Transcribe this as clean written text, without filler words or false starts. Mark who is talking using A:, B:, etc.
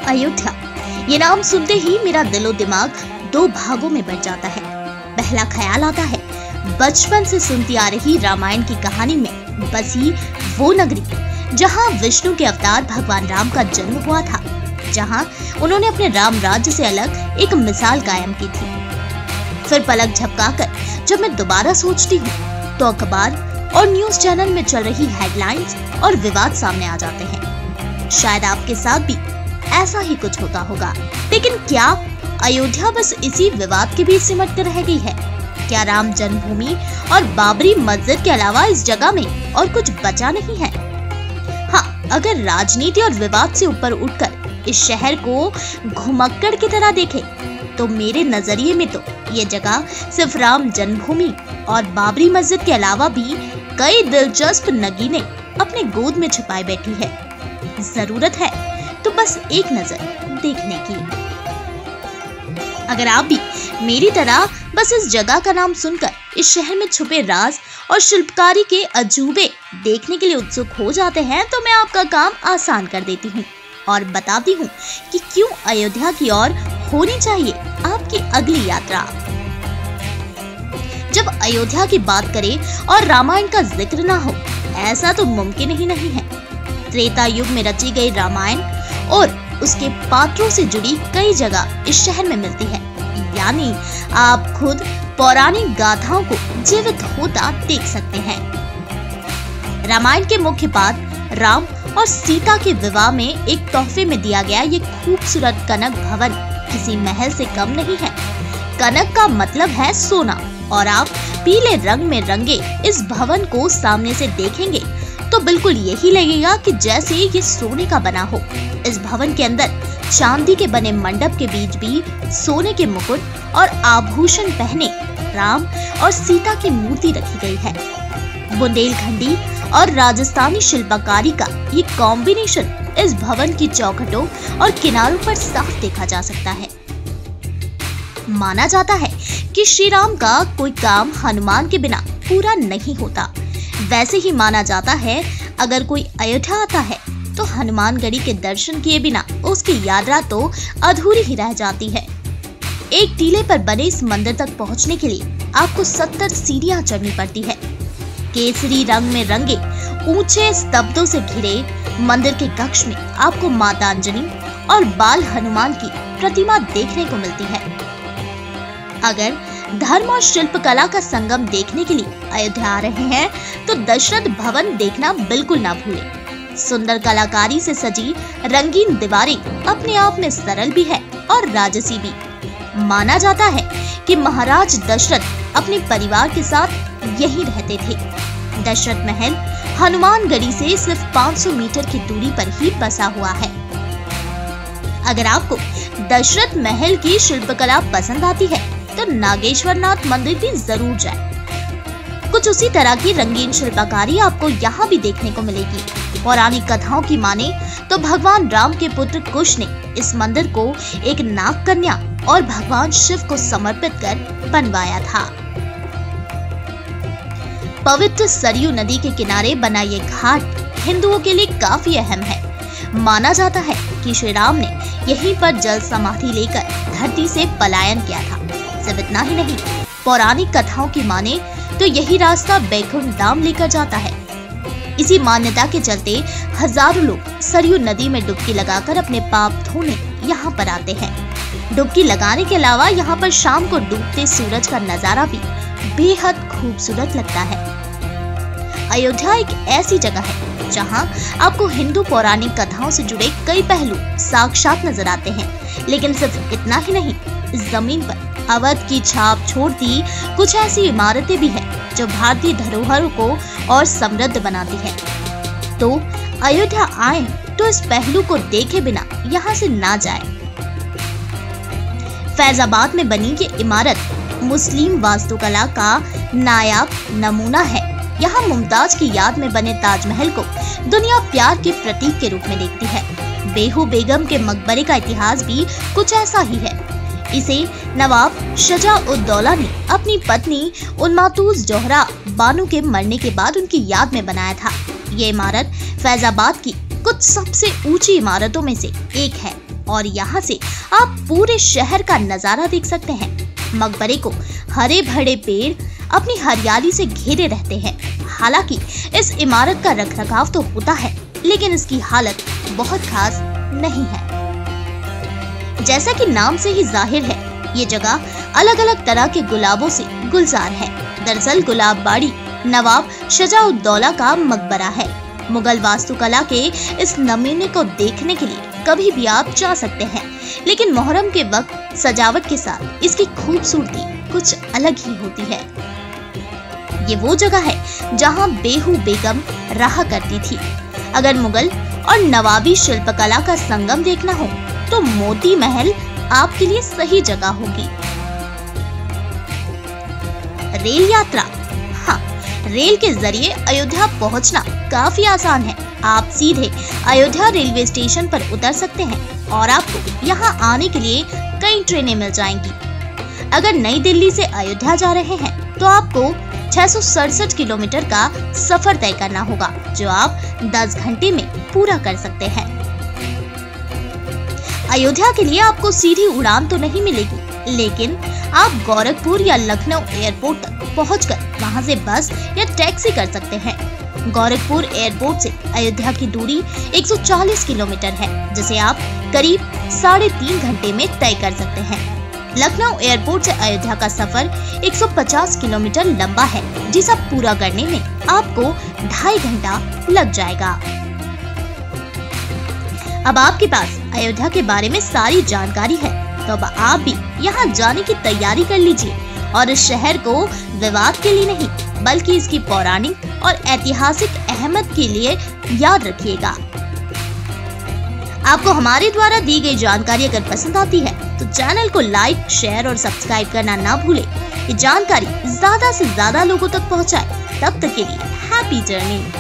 A: अयोध्या, ये नाम सुनते ही मेरा दिलो दिमाग दो भागों में बट जाता है। पहला ख्याल आता है बचपन से सुनती आ रही रामायण की कहानी में बसी वो नगरी जहां विष्णु के अवतार भगवान राम का जन्म हुआ था, जहां उन्होंने अपने राम राज्य से अलग एक मिसाल कायम की थी। फिर पलक झपकाकर जब मैं दोबारा सोचती हूँ तो अखबार और न्यूज चैनल में चल रही हेडलाइंस और विवाद सामने आ जाते हैं। शायद आपके साथ भी ऐसा ही कुछ होता होगा, लेकिन क्या अयोध्या बस इसी विवाद के बीच सिमट कर रह गई है? क्या राम जन्मभूमि और बाबरी मस्जिद के अलावा इस जगह में और कुछ बचा नहीं है? हाँ, अगर राजनीति और विवाद से ऊपर उठकर इस शहर को घुमक्कड़ की तरह देखें, तो मेरे नजरिए में तो ये जगह सिर्फ राम जन्मभूमि और बाबरी मस्जिद के अलावा भी कई दिलचस्प नगीने अपने गोद में छुपाए बैठी है। जरूरत है तो बस एक नजर देखने की। अगर आप भी मेरी तरह बस इस जगह का नाम सुनकर इस शहर में छुपे राज और शिल्पकारी के अजूबे देखने के लिए उत्सुक हो जाते हैं, तो मैं आपका काम आसान कर देती हूँ और बताती हूँ कि क्यों अयोध्या की ओर होनी चाहिए आपकी अगली यात्रा। जब अयोध्या की बात करें और रामायण का जिक्र ना हो, ऐसा तो मुमकिन ही नहीं है। त्रेता युग में रची गई रामायण और उसके पात्रों से जुड़ी कई जगह इस शहर में मिलती है, यानी आप खुद पौराणिक गाथाओं को जीवित होता देख सकते हैं। रामायण के मुख्य पात्र राम और सीता के विवाह में एक तोहफे में दिया गया ये खूबसूरत कनक भवन किसी महल से कम नहीं है। कनक का मतलब है सोना, और आप पीले रंग में रंगे इस भवन को सामने से देखेंगे तो बिल्कुल यही लगेगा कि जैसे ये सोने का बना हो। इस भवन के अंदर चांदी के बने मंडप के बीच भी सोने के मुकुट और आभूषण पहने राम और सीता की मूर्ति रखी गई है। बुंदेलखंडी और राजस्थानी शिल्पकारी का ये कॉम्बिनेशन इस भवन की चौखटों और किनारों पर साफ देखा जा सकता है। माना जाता है कि श्री राम का कोई काम हनुमान के बिना पूरा नहीं होता। वैसे ही माना जाता है अगर कोई अयोध्या आता है तो हनुमानगढ़ी के दर्शन किए बिना उसकी यात्रा तो अधूरी ही रह जाती है। एक टीले पर बने इस मंदिर तक पहुंचने के लिए आपको 70 सीढ़ियां चढ़नी पड़ती है। केसरी रंग में रंगे ऊंचे स्तब्धों से घिरे मंदिर के कक्ष में आपको माता अंजनी और बाल हनुमान की प्रतिमा देखने को मिलती है। अगर धर्म और शिल्पकला का संगम देखने के लिए अयोध्या आ रहे हैं तो दशरथ भवन देखना बिल्कुल ना भूलें। सुंदर कलाकारी से सजी रंगीन दीवारें अपने आप में सरल भी है और राजसी भी। माना जाता है कि महाराज दशरथ अपने परिवार के साथ यहीं रहते थे। दशरथ महल हनुमानगढ़ी से सिर्फ 500 मीटर की दूरी पर ही बसा हुआ है। अगर आपको दशरथ महल की शिल्पकला पसंद आती है तो नागेश्वरनाथ मंदिर भी जरूर जाएं। कुछ उसी तरह की रंगीन शिल्पकारी आपको यहाँ भी देखने को मिलेगी। पौराणिक कथाओं की माने तो भगवान राम के पुत्र कुश ने इस मंदिर को एक नाग कन्या और भगवान शिव को समर्पित कर बनवाया था। पवित्र सरयू नदी के किनारे बना ये घाट हिंदुओं के लिए काफी अहम है। माना जाता है कि श्री राम ने यहीं पर जल समाधि लेकर धरती से पलायन किया था। सिर्फ इतना ही नहीं, पौराणिक कथाओं की माने तो यही रास्ता बैकुंठ धाम लेकर जाता है। इसी मान्यता के चलते हजारों लोग सरयू नदी में डुबकी लगाकर अपने पाप धोने यहाँ पर आते हैं। डुबकी लगाने के अलावा यहाँ पर शाम को डूबते सूरज का नजारा भी बेहद खूबसूरत लगता है। अयोध्या एक ऐसी जगह है जहाँ आपको हिंदू पौराणिक कथाओं से जुड़े कई पहलू साक्षात नजर आते हैं। लेकिन सिर्फ इतना ही नहीं, इस जमीन पर अवध की छाप छोड़ती कुछ ऐसी इमारतें भी हैं जो भारतीय धरोहरों को और समृद्ध बनाती है। तो अयोध्या आए तो इस पहलू को देखे बिना यहाँ से ना जाए। फैजाबाद में बनी ये इमारत मुस्लिम वास्तुकला का नायाब नमूना है। यहाँ मुमताज की याद में बने ताजमहल को दुनिया प्यार के प्रतीक के रूप में देखती है। बेहू बेगम के मकबरे का इतिहास भी कुछ ऐसा ही है। इसे नवाब शजा-उद-दौला ने अपनी पत्नी उन्मातूज जोहरा बानो के मरने के बाद उनकी याद में बनाया था। ये इमारत फैजाबाद की कुछ सबसे ऊंची इमारतों में से एक है और यहाँ से आप पूरे शहर का नजारा देख सकते हैं। मकबरे को हरे भरे पेड़ अपनी हरियाली से घेरे रहते हैं। हालांकि इस इमारत का रखरखाव तो होता है, लेकिन इसकी हालत बहुत खास नहीं है। जैसा कि नाम से ही जाहिर है, ये जगह अलग अलग तरह के गुलाबों से गुलजार है। दरअसल गुलाब बाड़ी नवाब शुजा-उद-दौला का मकबरा है। मुगल वास्तुकला के इस नमूने को देखने के लिए कभी भी आप जा सकते हैं, लेकिन मुहर्रम के वक्त सजावट के साथ इसकी खूबसूरती कुछ अलग ही होती है। ये वो जगह है जहां बेहू बेगम रहा करती थी। अगर मुगल और नवाबी शिल्पकला का संगम देखना हो तो मोती महल आपके लिए सही जगह होगी। रेल यात्रा, हाँ, रेल के जरिए अयोध्या पहुंचना काफी आसान है। आप सीधे अयोध्या रेलवे स्टेशन पर उतर सकते हैं और आपको यहाँ आने के लिए कई ट्रेनें मिल जाएंगी। अगर नई दिल्ली से अयोध्या जा रहे हैं तो आपको 667 किलोमीटर का सफर तय करना होगा, जो आप 10 घंटे में पूरा कर सकते हैं। अयोध्या के लिए आपको सीधी उड़ान तो नहीं मिलेगी, लेकिन आप गोरखपुर या लखनऊ एयरपोर्ट तक पहुंचकर वहां से बस या टैक्सी कर सकते हैं। गोरखपुर एयरपोर्ट से अयोध्या की दूरी 140 किलोमीटर है, जिसे आप करीब 3.5 घंटे में तय कर सकते हैं। लखनऊ एयरपोर्ट से अयोध्या का सफर 150 किलोमीटर लंबा है, जिसे पूरा करने में आपको 2.5 घंटा लग जाएगा। अब आपके पास अयोध्या के बारे में सारी जानकारी है, तो अब आप भी यहाँ जाने की तैयारी कर लीजिए और इस शहर को विवाद के लिए नहीं, बल्कि इसकी पौराणिक और ऐतिहासिक अहमियत के लिए याद रखिएगा। आपको हमारे द्वारा दी गई जानकारी अगर पसंद आती है तो चैनल को लाइक, शेयर और सब्सक्राइब करना ना भूलें। ये जानकारी ज्यादा से ज्यादा लोगों तक पहुंचाए। तब तक के लिए हैप्पी जर्नी।